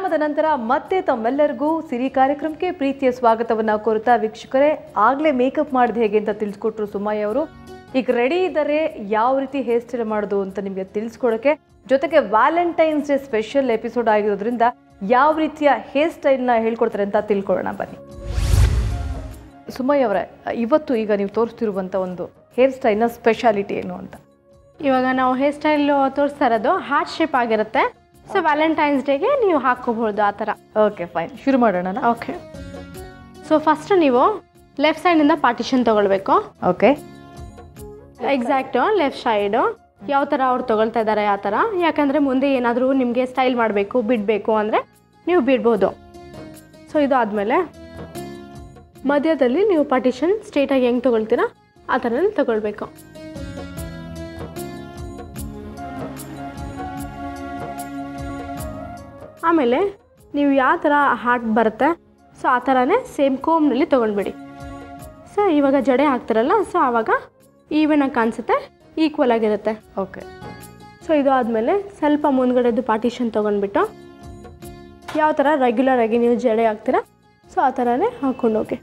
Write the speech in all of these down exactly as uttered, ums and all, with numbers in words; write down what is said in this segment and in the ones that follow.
ವಿರಾಮದ ನಂತರ ಮತ್ತೆ ತಮ್ಮೆಲ್ಲರಿಗೂ ಸಿರಿ ಕಾರ್ಯಕ್ರಮಕ್ಕೆ ಪ್ರೀತಿಯ ಸ್ವಾಗತವನ್ನ ಕೋರುತ್ತಾ ವೀಕ್ಷಕರೇ, ಆಗ್ಲೇ ಮೇಕಪ್ ಮಾಡಿದ ಹೇಗೆ ಅಂತ ತಿಳಿಸ್ಕೊಟ್ರು ಸುಮಯ್ಯ ಅವರು. ಈಗ ರೆಡಿ ಇದ್ದಾರೆ ಯಾವ ರೀತಿ ಹೇರ್ ಸ್ಟೈಲ್ ಮಾಡೋದು ಅಂತ ನಿಮಗೆ ತಿಳಿಸ್ಕೊಡೋಕೆ, ಜೊತೆಗೆ ವ್ಯಾಲೆಂಟೈನ್ಸ್ ಡೇ ಸ್ಪೆಷಲ್ ಎಪಿಸೋಡ್ ಆಗಿರೋದ್ರಿಂದ ಯಾವ ರೀತಿಯ ಹೇರ್ ಸ್ಟೈಲ್ನ ಹೇಳ್ಕೊಡ್ತಾರೆ ಅಂತ ತಿಳ್ಕೊಳ್ಳೋಣ ಬನ್ನಿ. ಸುಮಯ್ಯ ಅವರೇ, ಇವತ್ತು ಈಗ ನೀವು ತೋರಿಸ್ತಿರುವಂಥ ಒಂದು ಹೇರ್ ಸ್ಟೈಲ್ನ ಸ್ಪೆಷಾಲಿಟಿ ಏನು ಅಂತ? ಇವಾಗ ನಾವು ಹೇರ್ ಸ್ಟೈಲ್ ತೋರಿಸ್ತಾ ಇರೋದು ಹಾರ್ಟ್ ಶೇಪ್ ಆಗಿರುತ್ತೆ. ಸೊ ವ್ಯಾಲೆಂಟೈನ್ಸ್ ಡೇಗೆ ನೀವು ಹಾಕೋಬಹುದು ಆ ಥರ. ಓಕೆ ಫೈನ್, ಶುರು ಮಾಡೋಣ. ಓಕೆ, ಸೊ ಫಸ್ಟ್ ನೀವು ಲೆಫ್ಟ್ ಸೈಡಿಂದ ಪಾರ್ಟಿಷನ್ ತೊಗೊಳ್ಬೇಕು. ಓಕೆ, ಎಕ್ಸಾಕ್ಟು ಲೆಫ್ಟ್ ಸೈಡು ಯಾವ ಥರ ಅವ್ರು ತೊಗೊಳ್ತಾ ಇದ್ದಾರೆ ಆ ಥರ. ಯಾಕಂದರೆ ಮುಂದೆ ಏನಾದರೂ ನಿಮಗೆ ಸ್ಟೈಲ್ ಮಾಡಬೇಕು ಬಿಡಬೇಕು ಅಂದರೆ ನೀವು ಬಿಡ್ಬೋದು. ಸೊ ಇದು ಆದಮೇಲೆ ಮಧ್ಯದಲ್ಲಿ ನೀವು ಪಾರ್ಟಿಷನ್ ಸ್ಟ್ರೇಟಾಗಿ ಹೆಂಗೆ ತೊಗೊಳ್ತೀರಾ ಆ ಥರನೇ ತೊಗೊಳ್ಬೇಕು. ಆಮೇಲೆ ನೀವು ಯಾವ ಥರ ಹಾರ್ಟ್ ಬರುತ್ತೆ ಸೊ ಆ ಥರನೇ ಸೇಮ್ ಕೋಮ್ನಲ್ಲಿ ತೊಗೊಂಡ್ಬಿಡಿ. ಸೊ ಇವಾಗ ಜಡೆ ಹಾಕ್ತಾರಲ್ಲ, ಸೊ ಆವಾಗ ಈವನಾಗಿ ಕಾಣಿಸುತ್ತೆ, ಈಕ್ವಲ್ ಆಗಿರುತ್ತೆ. ಓಕೆ, ಸೊ ಇದು ಆದಮೇಲೆ ಸ್ವಲ್ಪ ಮುಂದ್ಗಡೆದು ಪಾರ್ಟಿಷನ್ ತೊಗೊಂಡ್ಬಿಟ್ಟು ಯಾವ ಥರ ರೆಗ್ಯುಲರ್ ಆಗಿ ನೀವು ಜಡೆ ಹಾಕ್ತೀರಾ ಸೊ ಆ ಥರನೇ ಹಾಕ್ಕೊಂಡೋಗಿ.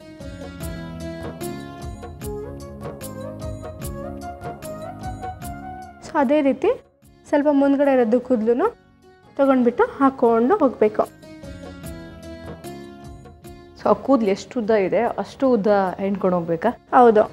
ಸೊ ಅದೇ ರೀತಿ ಸ್ವಲ್ಪ ಮುಂದ್ಗಡೆ ಇರೋದು ಕೂದಲು ತೊಗೊಂಡ್ಬಿಟ್ಟು ಹಾಕ್ಕೊಂಡು ಹೋಗಬೇಕು. ಸೊ ಆ ಕೂದಲು ಎಷ್ಟು ಉದ್ದ ಇದೆ ಅಷ್ಟು ಉದ್ದ ಹೆಣ್ಕೊಂಡು ಹೋಗ್ಬೇಕಾ? ಹೌದು.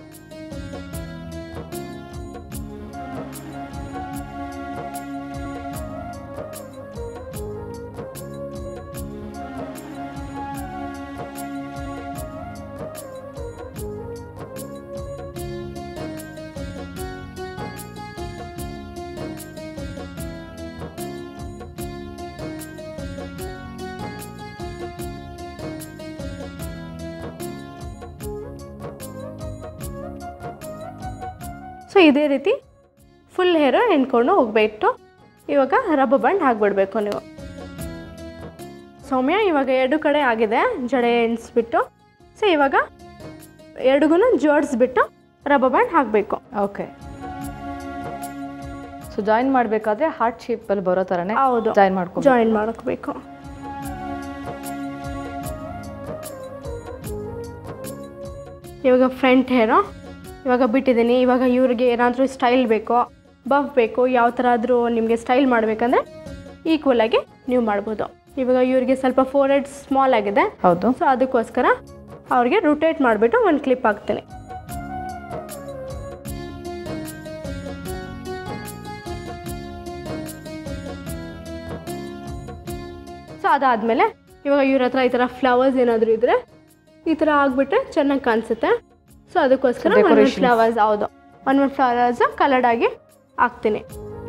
ಸೊ ಇದೇ ರೀತಿ ಫುಲ್ ಹೇರು ಎಣ್ಕೊಂಡು ಹೋಗ್ಬಿಟ್ಟು ಇವಾಗ ರಬ್ಬರ್ ಬ್ಯಾಂಡ್ ಹಾಕ್ಬಿಡ್ಬೇಕು ನೀವು. ಸೌಮ್ಯ ಇವಾಗ ಎರಡು ಕಡೆ ಆಗಿದೆ ಜಡೆ ಎಣಿಸ್ಬಿಟ್ಟು. ಸೊ ಇವಾಗ ಎರಡಿಗೂ ಜೋಡಿಸ್ಬಿಟ್ಟು ರಬ್ಬರ್ ಬ್ಯಾಂಡ್ ಹಾಕಬೇಕು. ಓಕೆ, ಸೊ ಜಾಯಿನ್ ಮಾಡಬೇಕಾದ್ರೆ ಹಾರ್ಟ್ ಶೇಪಲ್ಲಿ ಬರೋ ಥರನೇ ಹೌದು ಜಾಯಿನ್ ಮಾಡ್ಕೊ ಜಾಯಿನ್ ಮಾಡ್ಕೋಬೇಕು. ಇವಾಗ ಫ್ರಂಟ್ ಹೇರು ಇವಾಗ ಬಿಟ್ಟಿದ್ದೀನಿ. ಇವಾಗ ಇವ್ರಿಗೆ ಏನಾದರೂ ಸ್ಟೈಲ್ ಬೇಕೋ ಬಫ್ ಬೇಕು ಯಾವ ಥರ ಆದರೂ ನಿಮಗೆ ಸ್ಟೈಲ್ ಮಾಡಬೇಕಂದ್ರೆ ಈಕ್ವಲ್ ಆಗಿ ನೀವು ಮಾಡ್ಬೋದು. ಇವಾಗ ಇವ್ರಿಗೆ ಸ್ವಲ್ಪ ಫೋರ್ ಹೆಡ್ ಸ್ಮಾಲ್ ಆಗಿದೆ. ಹೌದು. ಸೊ ಅದಕ್ಕೋಸ್ಕರ ಅವ್ರಿಗೆ ರೊಟೇಟ್ ಮಾಡಿಬಿಟ್ಟು ಒಂದು ಕ್ಲಿಪ್ ಹಾಕ್ತೀನಿ. ಸೊ ಅದಾದಮೇಲೆ ಇವಾಗ ಇವ್ರ ಹತ್ರ ಈ ಥರ ಫ್ಲವರ್ಸ್ ಏನಾದರೂ ಇದ್ದರೆ ಈ ಥರ ಆಗಿಬಿಟ್ರೆ ಚೆನ್ನಾಗಿ ಕಾಣಿಸುತ್ತೆ. ಸೊ ಅದಕ್ಕೋಸ್ಕರ ಒಂದು ಫ್ಲವರ್ಸ್ ಹೌದು ಒನ್ ಒನ್ ಫ್ಲವರ್ಸ್ ಕಲರ್ಡ್ ಆಗಿ ಹಾಕ್ತೀನಿ.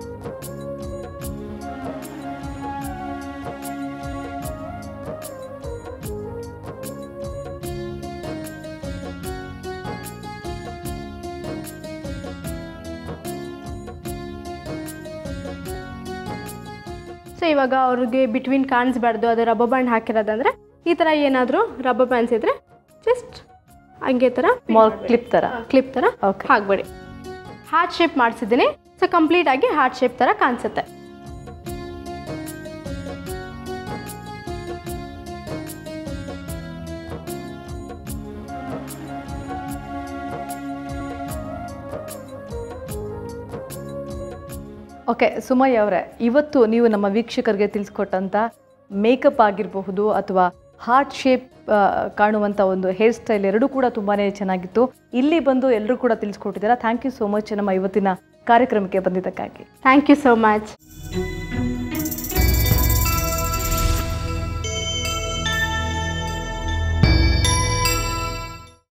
ಸೊ ಇವಾಗ ಅವ್ರಿಗೆ ಬಿಟ್ವೀನ್ ಕಾಣಿಸ್ಬಾರ್ದು, ಅದು ರಬ್ಬರ್ ಬ್ಯಾಂಡ್ ಹಾಕಿರೋದಂದರೆ ಈ ಥರ ಏನಾದರೂ ರಬ್ಬರ್ ಬ್ಯಾಂಡ್ಸ್ ಇದ್ದರೆ ಜಸ್ಟ್ ಹಂಗೆ ಥರ ಕ್ಲಿಪ್ ಥರ ಕ್ಲಿಪ್ ಥರ ಹಾಕ್ಬೇಡಿ. ಹಾರ್ಟ್ ಶೇಪ್ ಮಾಡಿಸಿದ್ದೀನಿ. ಸೊ ಕಂಪ್ಲೀಟಾಗಿ ಹಾರ್ಟ್ ಶೇಪ್ ಥರ ಕಾಣಿಸುತ್ತೆ. ಓಕೆ ಸುಮಯ್ಯ ಅವರೇ, ಇವತ್ತು ನೀವು ನಮ್ಮ ವೀಕ್ಷಕರಿಗೆ ತಿಳಿಸ್ಕೊಟ್ಟಂಥ ಮೇಕಪ್ ಆಗಿರಬಹುದು ಅಥವಾ ಹಾರ್ಟ್ ಶೇಪ್ ಕಾಣುವಂಥ ಒಂದು ಹೇರ್ ಸ್ಟೈಲ್ ಎರಡೂ ಕೂಡ ತುಂಬಾ ಚೆನ್ನಾಗಿತ್ತು. ಇಲ್ಲಿ ಬಂದು ಎಲ್ಲರೂ ಕೂಡ ತಿಳಿಸ್ಕೊಟ್ಟಿದ್ದೀರಾ. ಥ್ಯಾಂಕ್ ಯು ಸೋ ಮಚ್ ನಮ್ಮ ಇವತ್ತಿನ ಕಾರ್ಯಕ್ರಮಕ್ಕೆ ಬಂದಿದ್ದಕ್ಕಾಗಿ. Thank you so much.